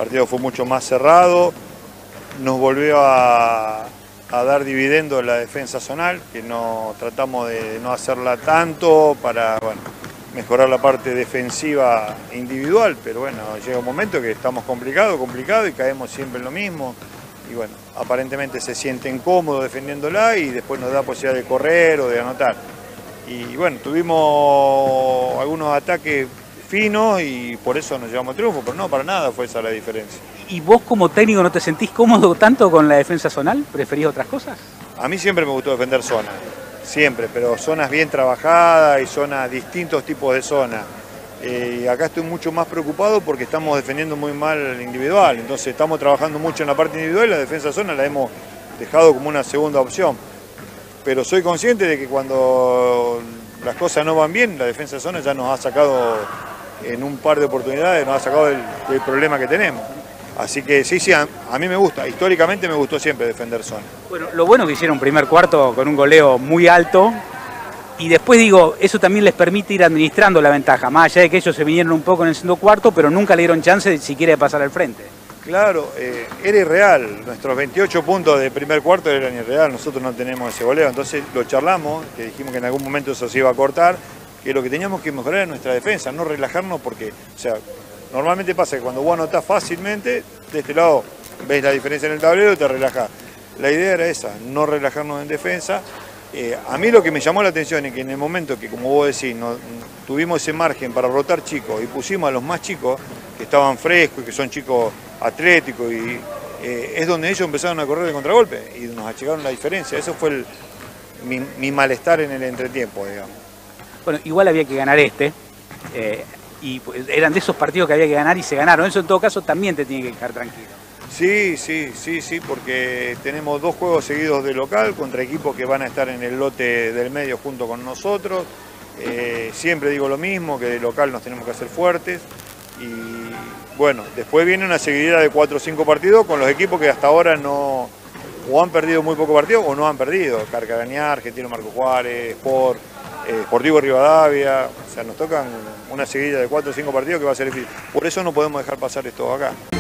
partido fue mucho más cerrado, nos volvió a dar dividendo la defensa zonal, que no tratamos de no hacerla tanto para mejorar la parte defensiva individual, pero bueno, llega un momento que estamos complicado y caemos siempre en lo mismo. Y bueno, aparentemente se sienten cómodos defendiéndola y después nos da posibilidad de correr o de anotar. Y bueno, tuvimos algunos ataques finos y por eso nos llevamos el triunfo, pero no, para nada fue esa la diferencia. ¿Y vos como técnico no te sentís cómodo tanto con la defensa zonal? ¿Preferís otras cosas? A mí siempre me gustó defender zonas, siempre, pero zonas bien trabajadas y zonas, distintos tipos de zonas. Y acá estoy mucho más preocupado porque estamos defendiendo muy mal el individual, entonces estamos trabajando mucho en la parte individual y la defensa zona la hemos dejado como una segunda opción. Pero soy consciente de que cuando las cosas no van bien, la defensa zona ya nos ha sacado en un par de oportunidades, nos ha sacado del problema que tenemos. Así que sí, a mí me gusta, históricamente me gustó siempre defender zona. Bueno, lo bueno que hicieron un primer cuarto con un goleo muy alto. Y después digo, eso también les permite ir administrando la ventaja, más allá de que ellos se vinieron un poco en el segundo cuarto, pero nunca le dieron chance de siquiera de pasar al frente. Claro, era irreal, nuestros 28 puntos de primer cuarto eran irreal, nosotros no tenemos ese goleo, entonces lo charlamos, que dijimos que en algún momento eso se iba a cortar, que lo que teníamos que mejorar era nuestra defensa, no relajarnos porque, o sea, normalmente pasa que cuando vos anotás fácilmente, de este lado ves la diferencia en el tablero y te relajás. La idea era esa, no relajarnos en defensa. A mí lo que me llamó la atención es que en el momento que, como vos decís, tuvimos ese margen para rotar chicos y pusimos a los más chicos, que estaban frescos y que son chicos atléticos, es donde ellos empezaron a correr de contragolpe y nos achicaron la diferencia. Eso fue mi malestar en el entretiempo, digamos. Bueno, igual había que ganar y pues, eran de esos partidos que había que ganar y se ganaron. Eso en todo caso también te tiene que dejar tranquilo. Sí, porque tenemos 2 juegos seguidos de local contra equipos que van a estar en el lote del medio junto con nosotros. Siempre digo lo mismo, que de local nos tenemos que hacer fuertes. Y bueno, después viene una seguidilla de 4 o 5 partidos con los equipos que hasta ahora no o han perdido muy poco partido o no han perdido. Carcarañá, Argentino Marco Juárez, Sportivo Rivadavia. O sea, nos tocan una seguidilla de 4 o 5 partidos que va a ser difícil. Por eso no podemos dejar pasar esto acá.